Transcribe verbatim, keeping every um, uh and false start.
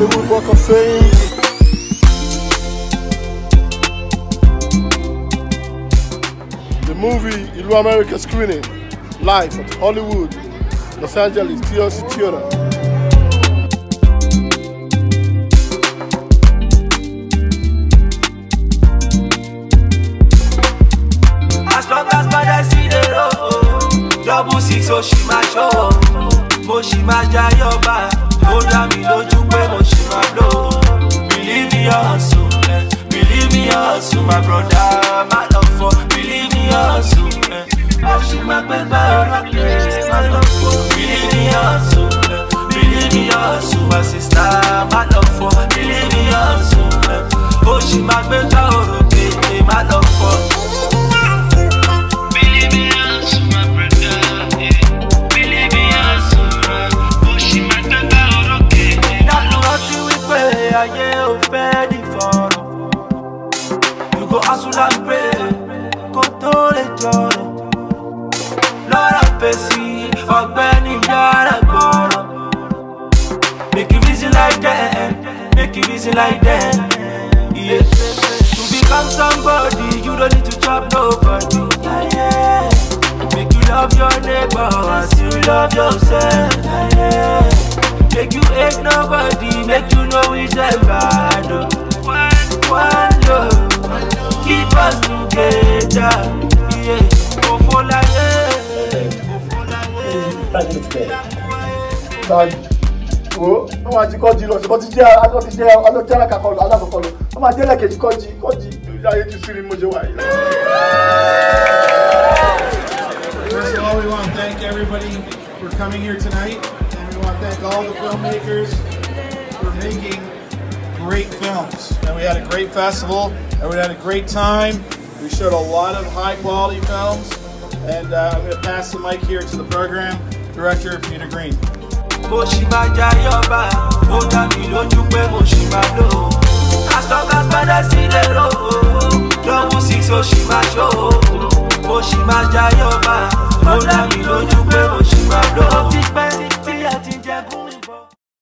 Hollywood Walk of Fame. The movie I L U America screening live at Hollywood, Los Angeles, T L C Theater. As long as I see the road, double six, so she my show. Mo she my jayoba, mo da mi loju pe mo she my blow. Believe in your hustle, eh. Believe in your hustle, my brother, my love for. Believe in your hustle, eh. Mo she my baby, my love for. Believe in your hustle, eh. Believe in your hustle, my sister, my love for. Believe in your hustle, eh. Mo she my baby, my love for. You go hustle and pray, go to the journey. Lord have mercy, Ogbeni Yara Goro. Make it easy like that, make it easy like that. Yeah. To become somebody, you don't need to chop nobody. Yeah, yeah. Make you love your neighbor as you love yourself. Yeah, yeah. Make you hate nobody, make you know it's a bad. One, one love, keep us together. Yeah, go for la go for la Oh, no, I can't do it. But it's I don't think I don't tell I can't I don't follow. I'm a delicate country, country. I hate to see him much away. First of all, we want to thank everybody for coming here tonight. I want to thank all the filmmakers for making great films. And we had a great festival, and we had a great time. We showed a lot of high quality films. And uh, I'm going to pass the mic here to the program director, Peter Green. As long as I see the road, double six, so she my show. Mo she my jayoba, mo da mi loju pe mo she my blow.